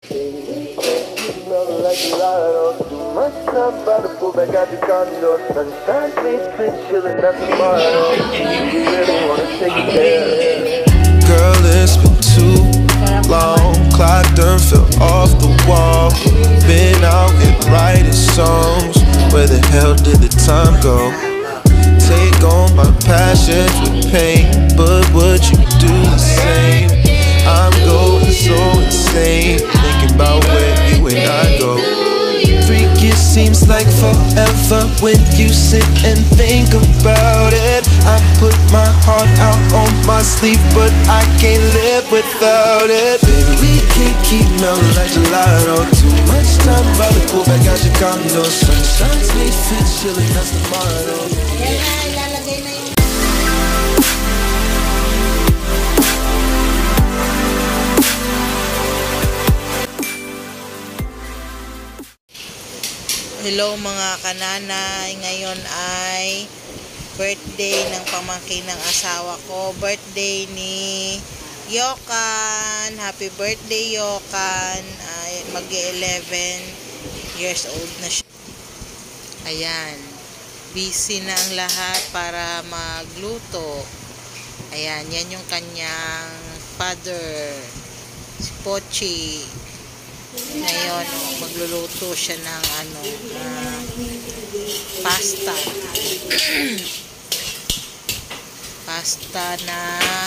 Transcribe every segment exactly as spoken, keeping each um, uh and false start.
Girl, it's been too long. Clock done fell off the wall. Been out here writing songs. Where the hell did the time go? Take on my passions with pain, but would you do the same? I'm going so insane, thinking about where you and I go. Freak, it seems like forever when you sit and think about it. I put my heart out on my sleeve, but I can't live without it. Baby, we can't keep melting like gelato. Too much time by the pool, back out your condo. Sunshine's made fit, chilling, that's the motto. Hello mga kananay, ngayon ay birthday ng pamangkin ng asawa ko. Birthday ni Yokan. Happy birthday Yokan. Ay, mag-eleven years old na siya. Ayan, busy na ang lahat para magluto. Ayan, yan yung kanyang father, si Pochi. Ngayon, magluluto siya ng ano, uh, pasta. Pasta na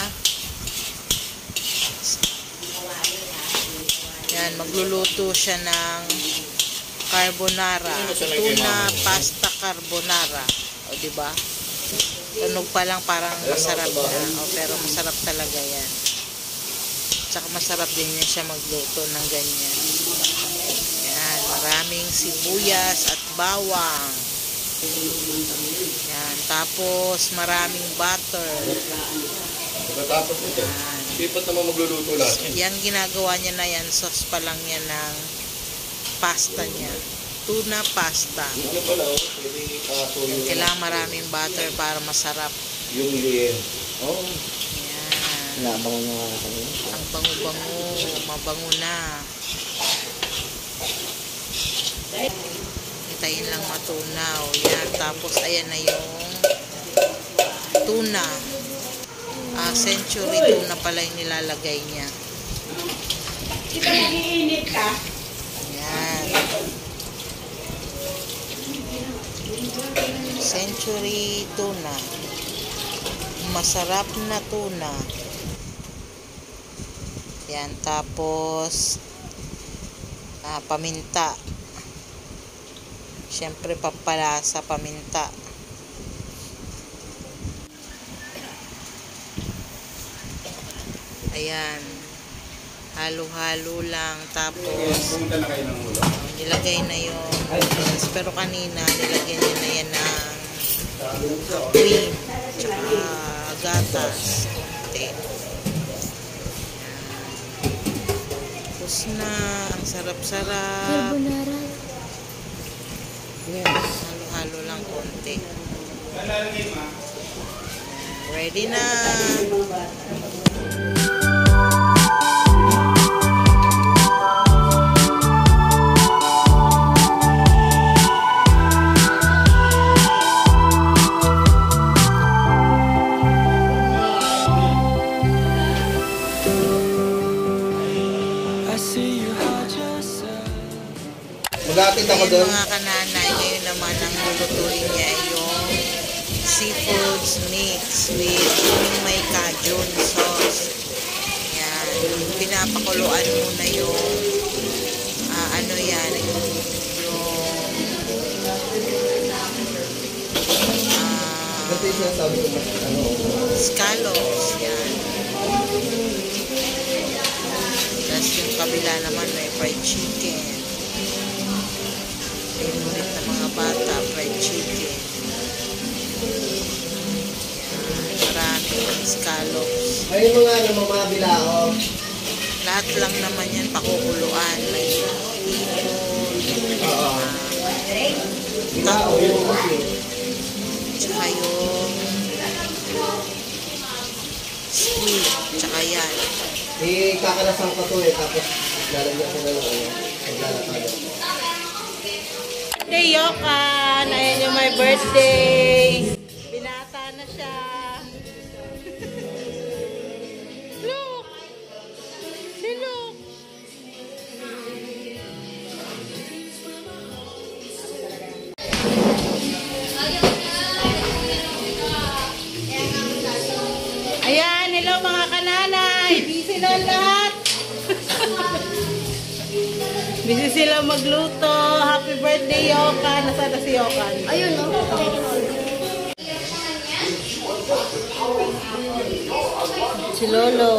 yan, magluluto siya ng carbonara. Tuna pasta carbonara. O, diba? Tunog pa lang parang masarap na. O, pero masarap talaga yan. Tsaka masarap din niya siya magluto ng ganyan. Yan, maraming sibuyas at bawang. Yan, tapos maraming butter. Pagkatapos ito, sipat naman magluluto lahat. Yan ginagawa niya na yan, sauce pa lang yan ng pasta niya. Tuna pasta. Ano pala, oh, pwede kaso yung... Kailangan maraming butter para masarap. Yung liyan. Oh. Nabango na nga kami. Ang bango-bango, mabango na. Hintayin lang matunaw. Yan, tapos ayan na yung tuna. Ah, century tuna pala yung nilalagay niya. Yan. Century tuna. Masarap na tuna. Yan, tapos ah, paminta. Siyempre pampalasa, paminta. Ayan, halo-halo lang. Tapos nilagay na yung pero kanina nilagyan niya na yan ng cream tsaka gatas konti. Na ang sarap-sarap. Halo-halo lang konti. Ready na. Mag-aakit ako doon. Mga kananay, ngayon naman ang lulutuin niya ay yung seafoods mix with may cajun sauce. Yan. Pinapakuluan muna yung uh, ano yan, yung uh, scallops. Yan. Tapos yung kabila naman may fried chicken. Favorite ng mga bata, fried chicken. Yan, maraming scallops. Ay, mga ano, mga bilao. Lahat lang naman yan pakukuluan. May hipon, uh, tato, tsaka yung wig. Tsaka yan. Eh, kakalasan ko to eh. Tapos lalagyan ko na lang ano. Naglalatagan. Birthday, Yokan! Ayan yung my birthday! Binata na siya! Look! Si Look! Ayan, hello mga kananay! Busy na lahat! Busy sila magluto. Happy birthday, Yokan. Nasaan na si Yokan? Ayun, no? Si Lolo.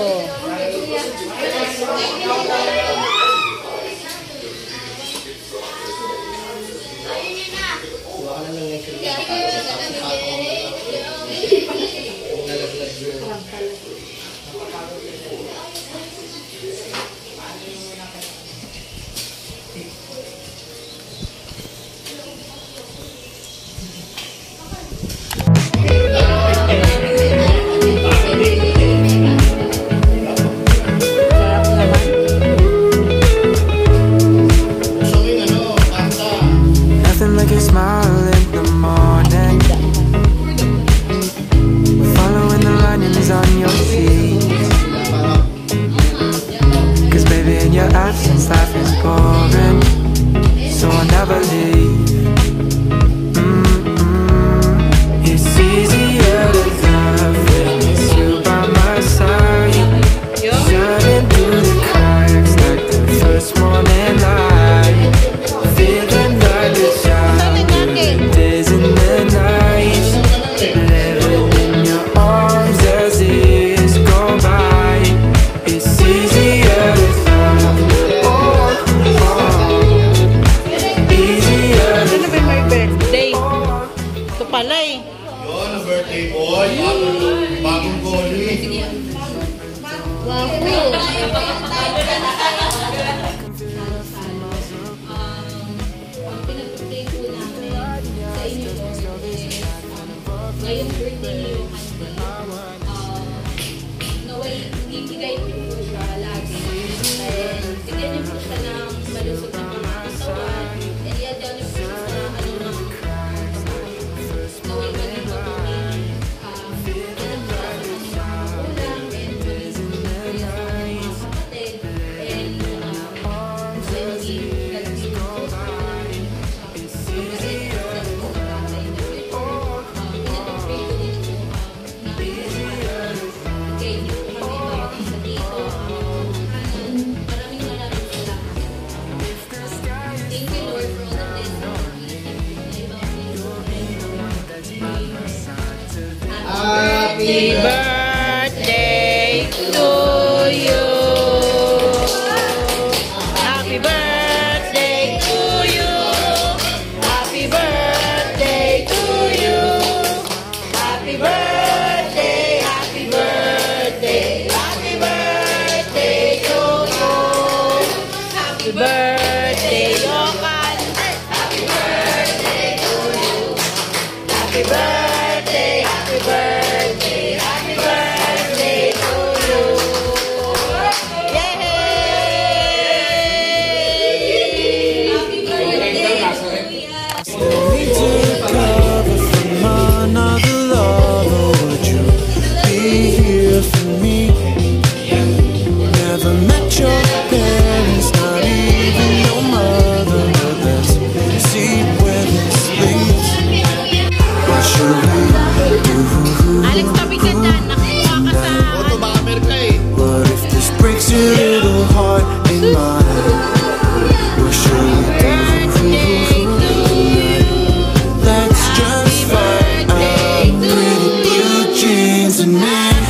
Nothing like a smile in the morning. Following the lines on your feet. Cause baby, in your absence, life is boring. So I'll never leave. Mm-mm. It's easier to love when it's you by my side. Shining through the cracks like the first morning light. Feeling like a child, days and the nights. Living in your arms as years go by. It's easier to love. Oh, oh. Easier to Ano ba may birthday? Ito pala eh. Yun, ang birthday boy. Bagong goli. Pinag-birthday po namin sa inyo po. Ngayong birthday niyo kasi um, naway ibigay niyo po siya lagi. And bigyan niyo po siya ng malusog na pangkatawan. And i-adyan niyo po siya sa ano ng naway maging matuloy. Um, yan ang siya sa kanyang magulang and maging matuloy sa kanyang mga kapatid. And um, sa hindi galapin po sa Happy birthday to you. Happy birthday to you. Happy birthday to you. Happy birthday, happy birthday, happy birthday to you. Happy birthday, Yokan. Happy birthday to you. Happy birthday, happy birthday, happy birthday to you. Yay! me to recover from another lover. Would you be here for me? Never met your parents, not even your mother. But let's see where this leads. What should we do? Alex, tabi ka dyan. Nakuha ka sa... Ito ba Amerika eh? What if this breaks your little heart in mine? What should we do? Let's just fight out pretty blue jeans and men.